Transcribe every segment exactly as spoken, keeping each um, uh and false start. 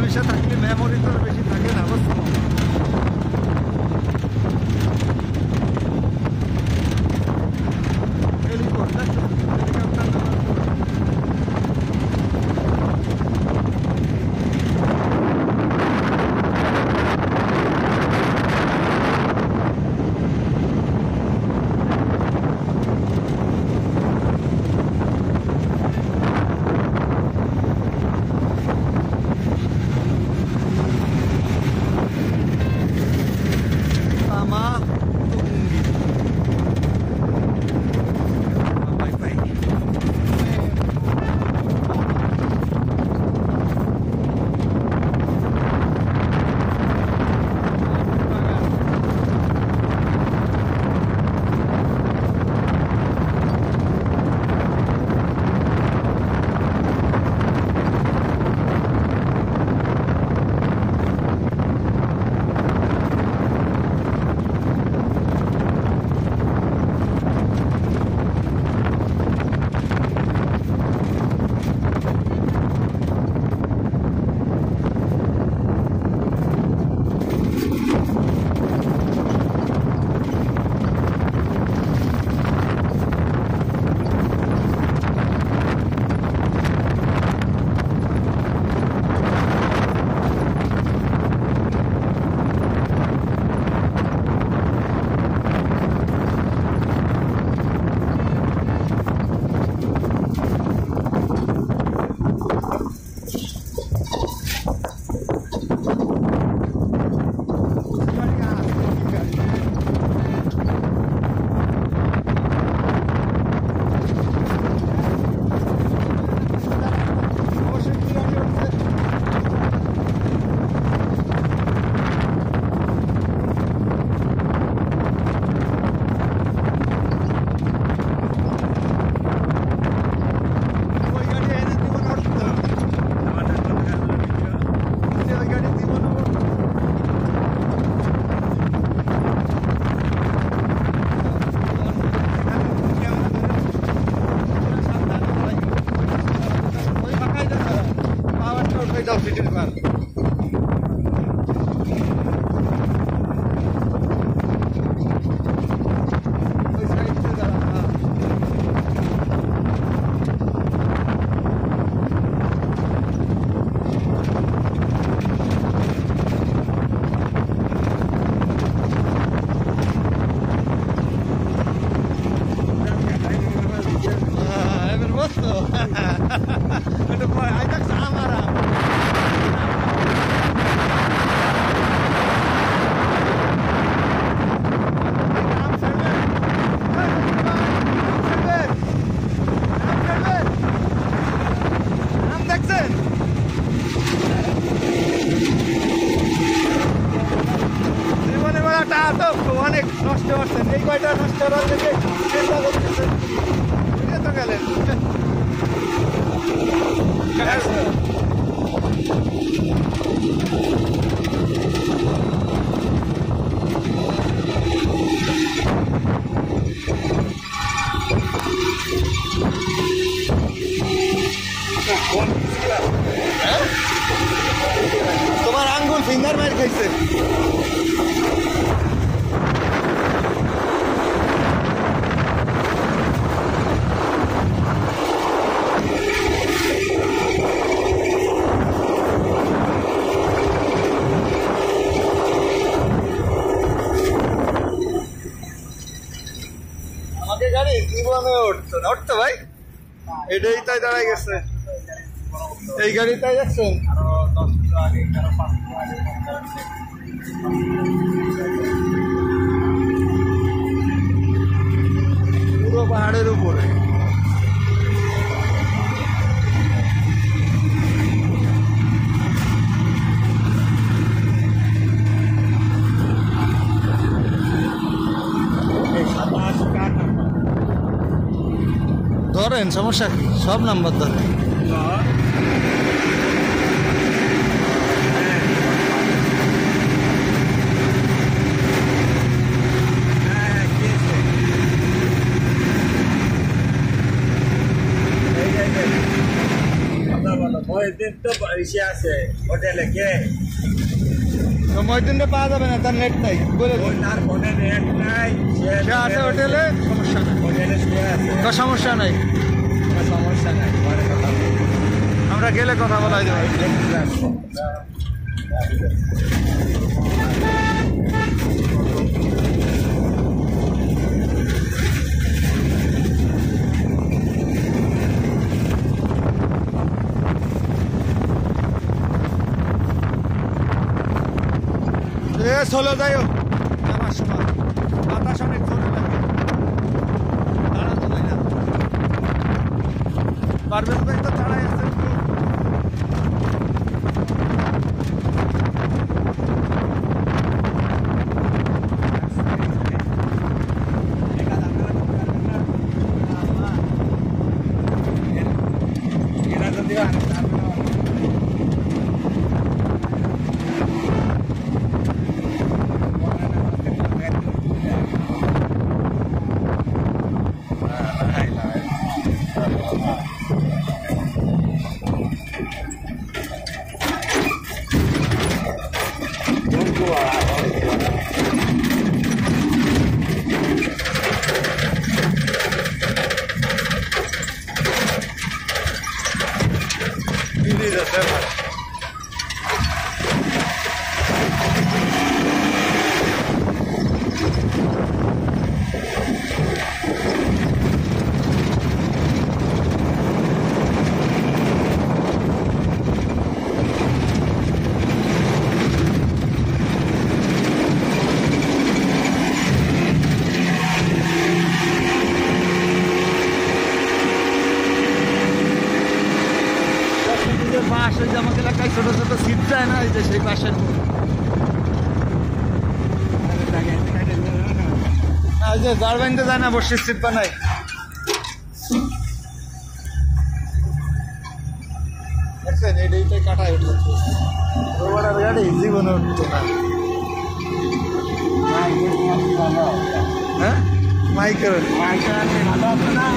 পয়সা থাকলে মেমোরি তো বেশি থাকে না বুঝছো হেলিকপ্টার দেখছো হেলিকপ্টার অনেক নষ্ট করছেন এই কয়টা নষ্ট করার লেগে চেষ্টা করতেছেন বুঝে তো গেলেন তোমার আঙ্গুল ফিঙ্গার মার খাইছে আমাদের গাড়ি জীবনে উঠতো না উঠতো ভাই এটাই তাই দাঁড়াই গেছে এই গাড়ি তাই যাচ্ছেন আরো দশ কিলো আগে আরো পাঁচ কিলো আগে পুরো পাহাড়ের উপরে ধরেন সমস্যা কি সব নাম্বার ধরেন দিন তো ইসে আছে হোটেলে কে মহিউদ্দিনটা পাওয়া যাবে না, তার নেট নাই বলে দিন। তার ফোনে নেট নাই, সে আছে হোটেলে, সমস্যা নাই, হোটেলে শুয়ে আছে, তো সমস্যা নাই, কোনো সমস্যা নাই, পরে কথা বলবো। আমরা গেলে কথা বলা যাবে। এ চলে যাইও আমার সময় বাতাস অনেক জোরে লাগে, দাঁড়ানো যায় না। পারভেজ ভাই তো দাঁড়াই আছে। পাশ ওই যে আমাকে এলাকায় ছোট ছোট সিট যায় না, ওই যে সেই পাশের ওই যে জারবাইনতে যায় না, বসির সিট বানাই। দেখছেন এইটাই কাটায় উঠেছে, রোবটার গাড়ি জীবনে উঠতো না। হ্যাঁ মাইকেল মাইকেল ভালো আছে না?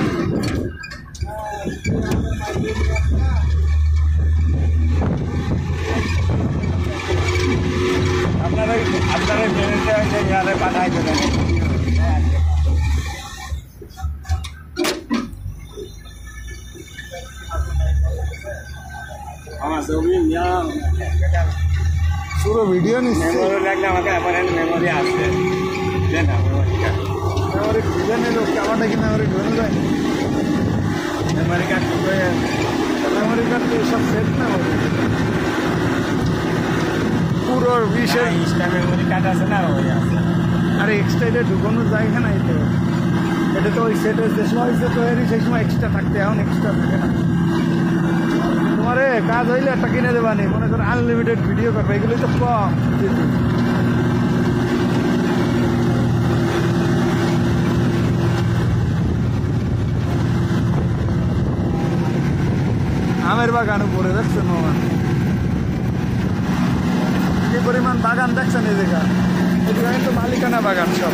আপনারা আপনারা জেনে পাঠাই দেবেন। আমার ছবি পুরো ভিডিও নিচ্ছে, মেমোরি লাগলে আমাকে এখন মেমোরি আসবে, মেমোরি খুঁজে নিল ক্যামেরাটা কি মেমোরি ঢুকে যায়, মেমোরি কার্ড মেমোরি কার্ড তো সব সেট না হবে পুরো বিশের ইনস্টা মেমোরি কার্ড আছে না, ওই আছে। আরে এক্সট্রা এটা ঢুকানোর জায়গা নাই তো, এটা তো ওই সেটে যে সময় হয়েছে তো এরই সেই সময় এক্সট্রা থাকতে, এখন এক্সট্রা থাকে না। তোমার কাজ হইলে একটা কিনে দেবানি, মনে করো আনলিমিটেড ভিডিও করবে, এগুলোই তো কম। আমের বাগান উপরে দেখছেন মামা, কি পরিমাণ বাগান দেখছেন এই জায়গা, এই জায়গায় তো মালিকানা বাগান সব।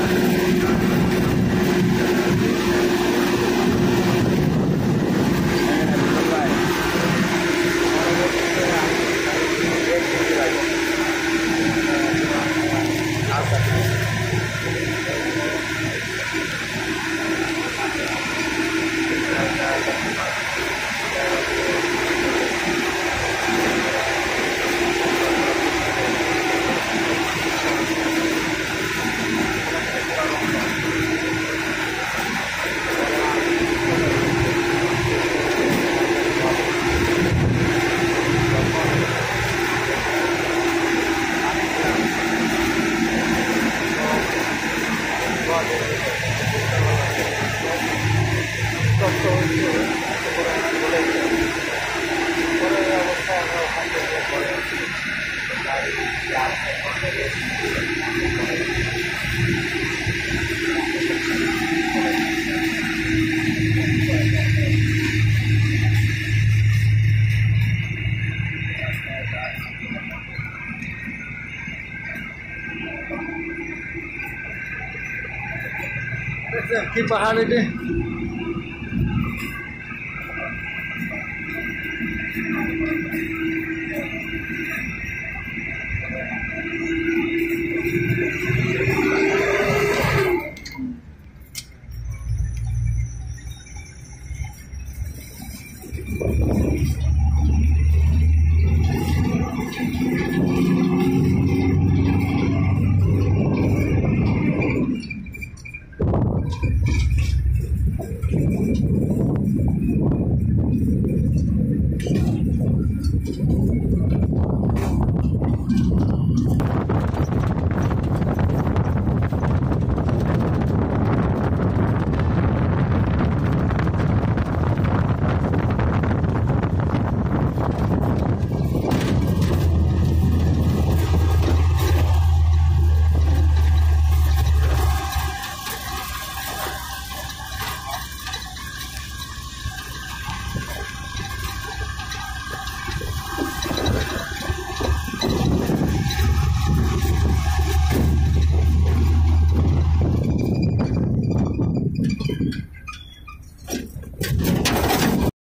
কি পাহাড় এটি।